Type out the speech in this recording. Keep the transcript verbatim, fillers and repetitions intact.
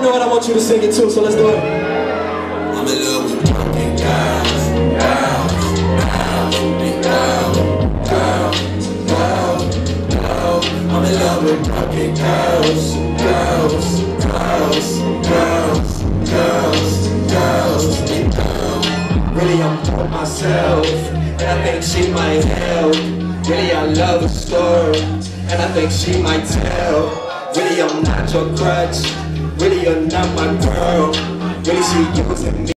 know it, I want you to sing it too, so let's do it. I'm in love with broken girls, girls, girls, girls, girls, girls. I'm in love with broken girls, girls, girls, girls, girls, girls, girls. Really, I'm for myself, and I think she might help. Really, I love a story, and I think she might tell. Really, I'm not your crutch. Really, you're not my girl. Really, she using me.